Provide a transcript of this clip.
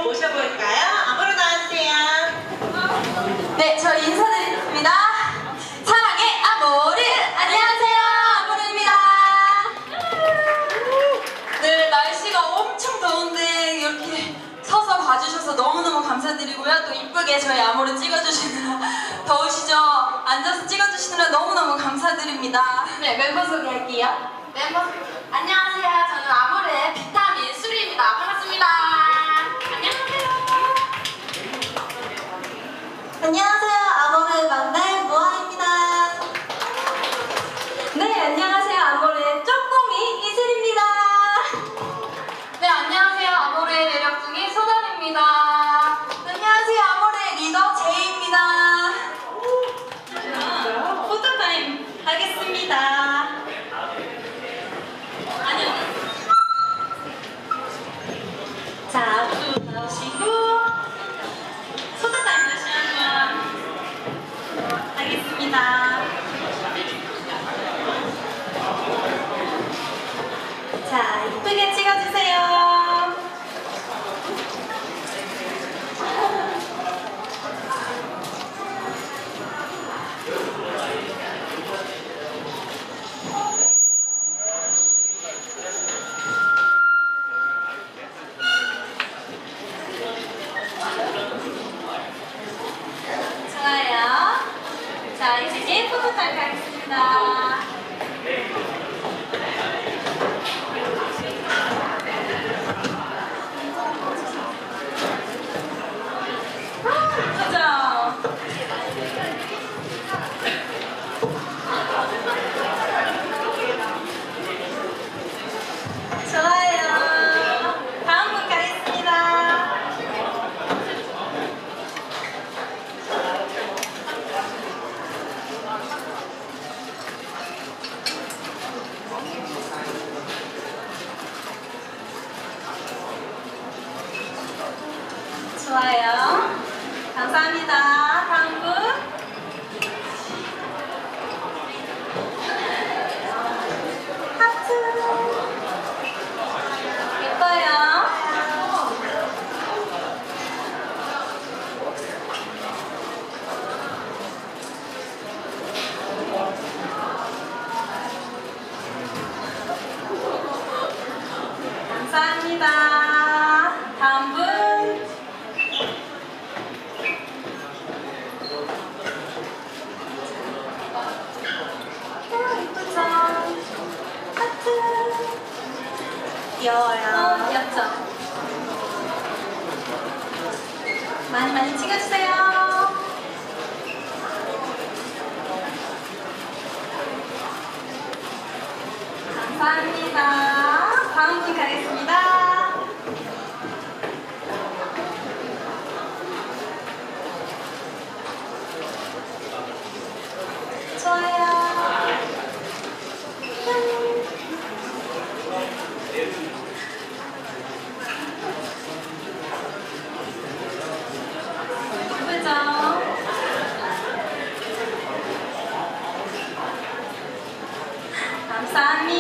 모셔볼까요? 앞으로 나와주세요. 네, 저 인사드리겠습니다. 사랑의 아모르! 안녕하세요, 아모르입니다. 네, 날씨가 엄청 더운데 이렇게 서서 봐주셔서 너무너무 감사드리고요. 또 이쁘게 저희 아모르 찍어주시느라 더우시죠? 앉아서 찍어주시느라 너무너무 감사드립니다. 네, 멤버 소개할게요. 멤버 안녕하세요. 저는 아모르의 비타민 수리입니다. 반갑습니다. 안녕하세요. 아모르의 막내 모아입니다. 네, 안녕하세요. 아모르의 쪼꼬미 이슬입니다. 네, 안녕하세요. 아모르의 매력둥이 소담입니다. 안녕하세요. 아모르의 리더 제이입니다. 포토타임 하겠습니다. 자, 모두 나오시고 포토타임 다시 한번 하겠습니다. 자, 이쁘게 찍어주세요. 좋아요. 자, 이제 포토타임 가겠습니다. 가자. 좋아요. 다음 분 가겠습니다. 좋아요. 감사합니다. 다음 분. 하트. 예뻐요. 감사합니다. 다음 분. 예쁘죠? 하트. 귀여워요. 귀엽죠? 많이 많이 찍어주세요. 감사합니다. 다음 분 가겠습니다. 좋아요. 예쁘죠? 감사합니다.